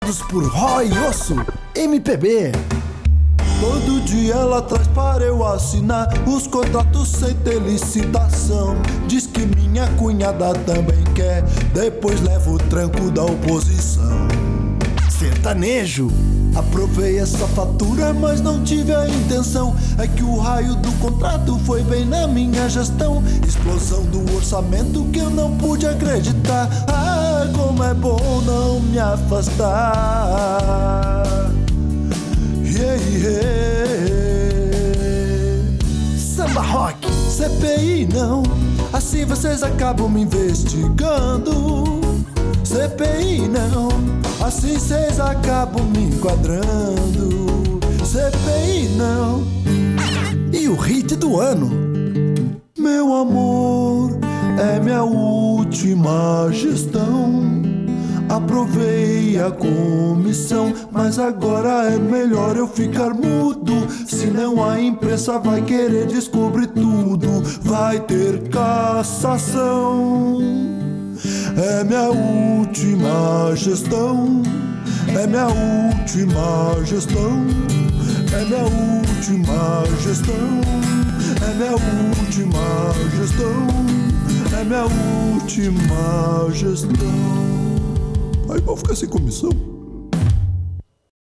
Assinados por Roy Osso, MPB. Todo dia ela traz para eu assinar os contratos sem ter licitação. Diz que minha cunhada também quer, depois leva o tranco da oposição. Sertanejo. Aprovei essa fatura, mas não tive a intenção. É que o raio do contrato foi bem na minha gestão. Explosão do orçamento que eu não pude acreditar. Ah, como é bom não me afastar. Yeah, yeah. Samba rock. CPI não, assim vocês acabam me investigando. CPI não, assim vocês acabam me enquadrando. CPI não. E o hit do ano? Meu amor, é minha última gestão. Aprovei a comissão, mas agora é melhor eu ficar mudo. Senão a imprensa vai querer descobrir tudo. Vai ter cassação. É minha última gestão. É minha última gestão. É minha última gestão. É minha última gestão. É minha última gestão. Aí vou ficar sem comissão.